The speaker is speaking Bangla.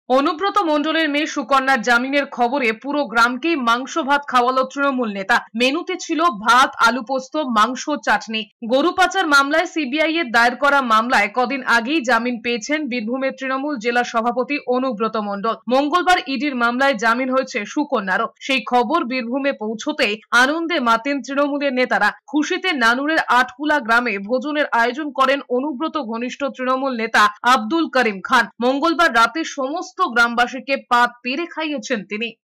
অনুব্রত মণ্ডলের মেয়ে সুকন্যার জামিনের খবরে পুরো গ্রামকেই মাংস ভাত খাওয়ালো তৃণমূল নেতা। মেনুতে ছিল ভাত, আলু পোস্ত, মাংস, চাটনি। গরু পাচার মামলায় সিবিআই এর দায়ের করা মামলায় কদিন আগেই জামিন পেয়েছেন বীরভূমের তৃণমূল জেলা সভাপতি অনুব্রত মণ্ডল। মঙ্গলবার ইডির মামলায় জামিন হয়েছে সুকন্যারও। সেই খবর বীরভূমে পৌঁছতেই আনন্দে মাতেন তৃণমূলের নেতারা। খুশিতে নানুরের আটকুলা গ্রামে ভোজনের আয়োজন করেন অনুব্রত ঘনিষ্ঠ তৃণমূল নেতা আব্দুল করিম খান। মঙ্গলবার রাতে সমস্ত গ্রামবাসীকে পাত পেরে খাইয়েছেন তিনি।